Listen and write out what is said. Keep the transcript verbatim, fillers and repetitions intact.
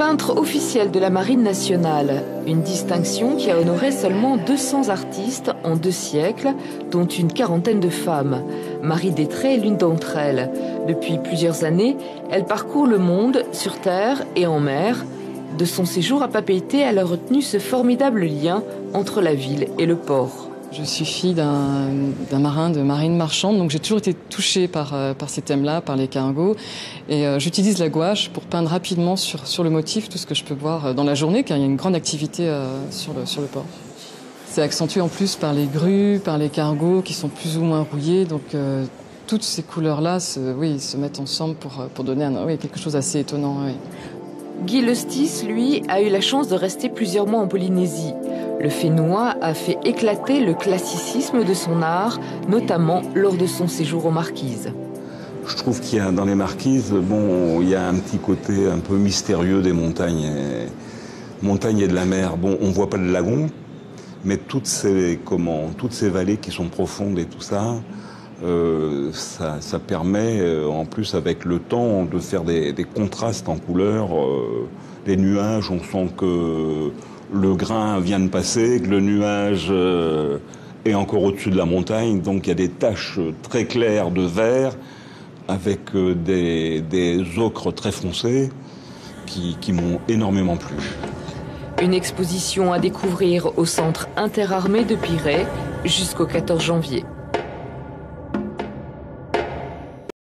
Peintre officiel de la Marine nationale, une distinction qui a honoré seulement deux cents artistes en deux siècles, dont une quarantaine de femmes. Marie Détré est l'une d'entre elles. Depuis plusieurs années, elle parcourt le monde, sur terre et en mer. De son séjour à Papeete, elle a retenu ce formidable lien entre la ville et le port. Je suis fille d'un d'un marin de marine marchande, donc j'ai toujours été touchée par, euh, par ces thèmes-là, par les cargos. Et euh, j'utilise la gouache pour peindre rapidement sur, sur le motif tout ce que je peux voir dans la journée, car il y a une grande activité euh, sur, le, sur le port. C'est accentué en plus par les grues, par les cargos qui sont plus ou moins rouillés, donc euh, toutes ces couleurs-là se, oui, se mettent ensemble pour, pour donner un, oui, quelque chose d'assez étonnant. Oui. Guy Lestis, lui, a eu la chance de rester plusieurs mois en Polynésie. Le Fénois a fait éclater le classicisme de son art, notamment lors de son séjour aux Marquises. Je trouve qu'il y a dans les Marquises, bon, il y a un petit côté un peu mystérieux des montagnes, et, montagnes et de la mer. Bon, on voit pas le lagon, mais toutes ces, comment, toutes ces vallées qui sont profondes et tout ça, euh, ça, ça permet, euh, en plus avec le temps, de faire des, des contrastes en couleurs. Euh, les nuages, on sent que le grain vient de passer, que le nuage euh, est encore au-dessus de la montagne, donc il y a des taches très claires de vert avec euh, des, des ocres très foncés qui, qui m'ont énormément plu. Une exposition à découvrir au centre interarmé de Pirée jusqu'au quatorze janvier.